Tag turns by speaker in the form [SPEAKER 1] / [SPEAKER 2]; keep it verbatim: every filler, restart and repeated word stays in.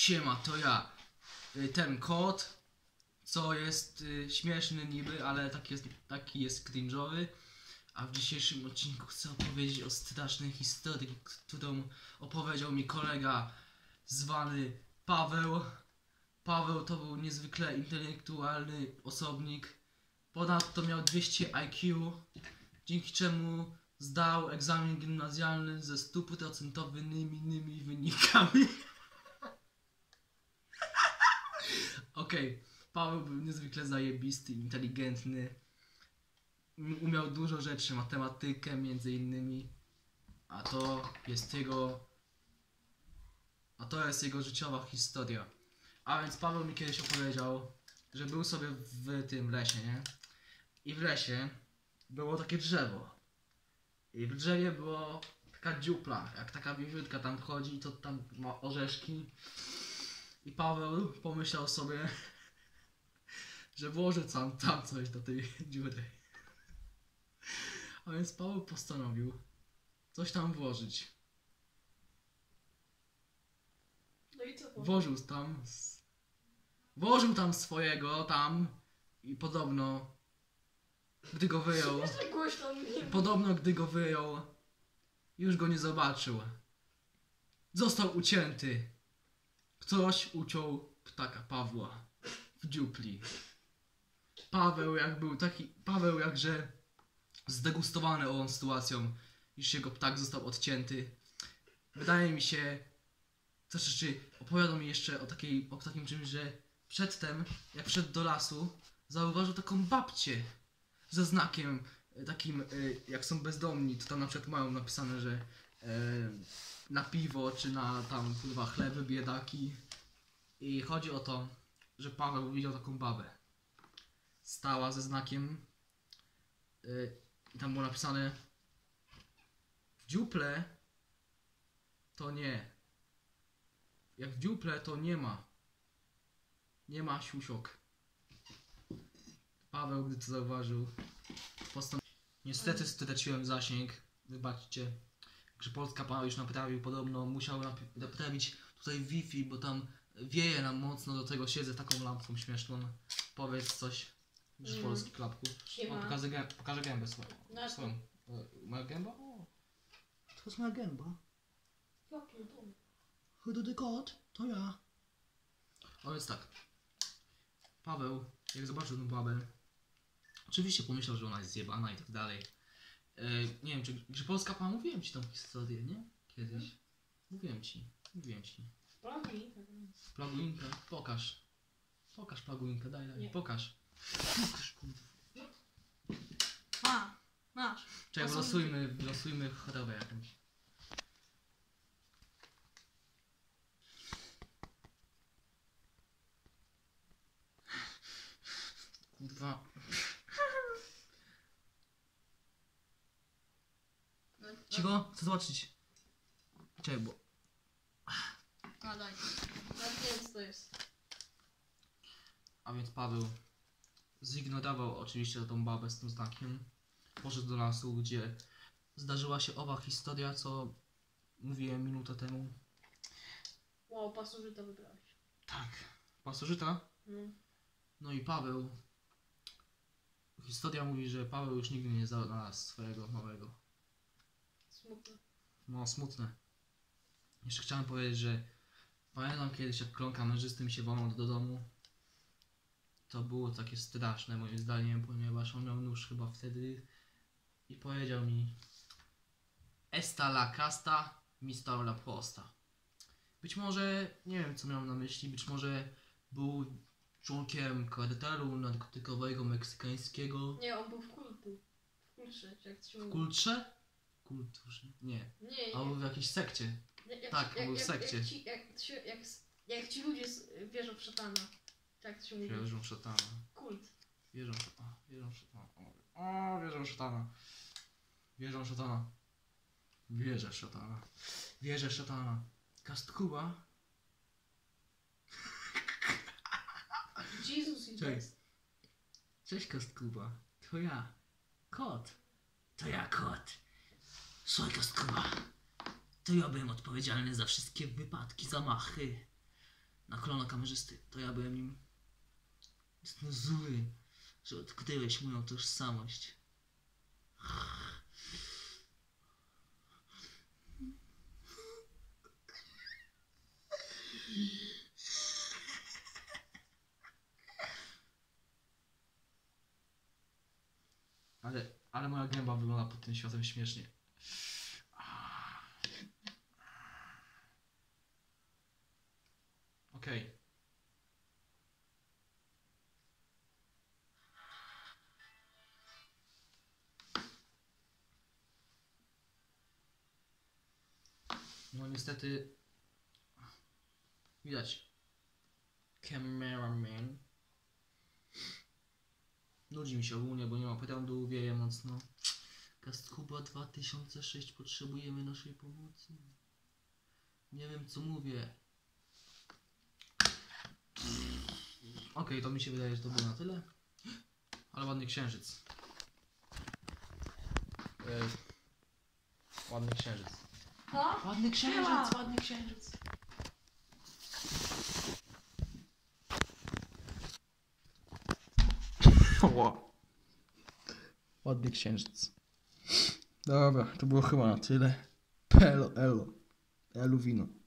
[SPEAKER 1] Siema, to ja. Y, Ten kot, co jest y, śmieszny niby, ale taki jest, taki jest cringe'owy. A w dzisiejszym odcinku chcę opowiedzieć o strasznej historii, którą opowiedział mi kolega zwany Paweł. Paweł to był niezwykle intelektualny osobnik. Ponadto miał dwieście I Q, dzięki czemu zdał egzamin gimnazjalny ze stuprocentowymi wynikami. Okej, okay. Paweł był niezwykle zajebisty, inteligentny. Umiał dużo rzeczy, matematykę między innymi. A to jest jego... A to jest jego życiowa historia. A więc Paweł mi kiedyś opowiedział, że był sobie w tym lesie, nie? I w lesie było takie drzewo. I w drzewie było taka dziupla, jak taka wiewiórka tam chodzi, to tam ma orzeszki. I Paweł pomyślał sobie, że włoży tam, tam coś do tej dziury. A więc Paweł postanowił coś tam włożyć.
[SPEAKER 2] No i co?
[SPEAKER 1] Włożył tam... Włożył tam swojego, tam i podobno, gdy go wyjął... Podobno, gdy go wyjął, już go nie zobaczył. Został ucięty. Ktoś uciął ptaka Pawła w dziupli. Paweł jak był taki... Paweł jakże zdegustowany ową sytuacją, iż jego ptak został odcięty. Wydaje mi się... Co rzeczy, opowiadał mi jeszcze o, takiej, o takim czymś, że przedtem, jak wszedł do lasu, zauważył taką babcię ze znakiem takim, jak są bezdomni, to tam na przykład mają napisane, że e, na piwo, czy na tam kurwa chleby, biedaki. I chodzi o to, że Paweł widział taką babę. Stała ze znakiem e, i tam było napisane: w dziuple to nie. Jak w dziuple to nie ma. Nie ma siusiok. Paweł, gdy to zauważył, postanowił... Niestety straciłem zasięg. Wybaczcie. Że Polska Pana już naprawił. Podobno musiał naprawić tutaj Wi-Fi, bo tam wieje nam mocno. Do tego siedzę taką lampką śmieszną. Powiedz coś. Że
[SPEAKER 2] Mm.
[SPEAKER 1] Polski klapku. O, pokażę, gę pokażę gębę swoją.
[SPEAKER 2] No.
[SPEAKER 1] swoją. E, moja gęba? O. To jest moja gęba.
[SPEAKER 2] Ja pierdolę.
[SPEAKER 1] Chudy kot, to ja. A więc tak. Paweł, jak zobaczył tę babę, oczywiście pomyślał, że ona jest zjebana i tak dalej. E, nie wiem, czy, czy Polska Pana, mówiłem ci tą historię, nie? Kiedyś. Mówiłem ci, mówiłem ci.
[SPEAKER 2] Plaguinka.
[SPEAKER 1] Plaguinka, pokaż. Pokaż plaguinkę, daj, daj,
[SPEAKER 2] Nie.
[SPEAKER 1] pokaż. Pokaż, kurwa.
[SPEAKER 2] A, masz.
[SPEAKER 1] Czekaj, wylosujmy, wylosujmy chorobę jakąś. Kurwa. Cicho, chcę zobaczyć. Czekaj, bo...
[SPEAKER 2] A daj. Nie wiem co to jest.
[SPEAKER 1] A więc Paweł zignorował oczywiście tą babę z tym znakiem. Poszedł do lasu, gdzie zdarzyła się owa historia, co mówiłem minutę temu.
[SPEAKER 2] Wow, pasożyta wybrałeś.
[SPEAKER 1] Tak. Pasożyta?
[SPEAKER 2] No.
[SPEAKER 1] No i Paweł... Historia mówi, że Paweł już nigdy nie znalazł swojego małego.
[SPEAKER 2] Smutne.
[SPEAKER 1] No, smutne. Jeszcze chciałem powiedzieć, że pamiętam kiedyś, jak klon kamerzysty mi się włamał do domu. To było takie straszne moim zdaniem, ponieważ on miał nóż chyba wtedy i powiedział mi: Esta la casta, mister la prosta. Być może, nie wiem co miał na myśli, być może był członkiem kartelu narkotykowego meksykańskiego.
[SPEAKER 2] Nie, on był w kultu. W kulturze, jak to się
[SPEAKER 1] W
[SPEAKER 2] mówi.
[SPEAKER 1] kulturze? Kulturze? Nie.
[SPEAKER 2] Nie, nie.
[SPEAKER 1] Albo w jakiejś sekcie.
[SPEAKER 2] Jak, jak,
[SPEAKER 1] tak,
[SPEAKER 2] jak,
[SPEAKER 1] był w
[SPEAKER 2] jak,
[SPEAKER 1] sekcie.
[SPEAKER 2] Jak ci, jak, się, jak, jak ci ludzie s- wierzą w szatana. Tak to się mówi.
[SPEAKER 1] Wierzą w szatana.
[SPEAKER 2] Kult.
[SPEAKER 1] Wierzą w szatana. Wierzą w szatana. O, wierzą w szatana. Wierzą w szatana. Wierzę w szatana. Wierzę w szatana. Kastkuba.
[SPEAKER 2] Jezus i
[SPEAKER 1] Cześć.
[SPEAKER 2] jest.
[SPEAKER 1] Cześć Kastkuba. To ja. Kot. To ja kot. Słuchaj Kastkuba. To ja byłem odpowiedzialny za wszystkie wypadki, zamachy. na klona kamerzysty. To ja byłem nim. Jestem zły, że odkryłeś moją tożsamość. Ale, ale moja gęba wygląda pod tym światłem śmiesznie. Okej. Okay. No niestety widać. Cameraman. Nudzi mi się ogólnie, bo nie ma prądu, wieje mocno. Castcuba dwa tysiące sześć, potrzebujemy naszej pomocy. Nie wiem co mówię. Okej, okay, to mi się wydaje, że to było na tyle. Ale ładny księżyc. Yy, ładny księżyc.
[SPEAKER 2] No?
[SPEAKER 1] Ładny księżyc,
[SPEAKER 2] Była.
[SPEAKER 1] ładny księżyc. Ładny księżyc. Dobra, to było chyba na tyle. Pelo, elo. Elu wino.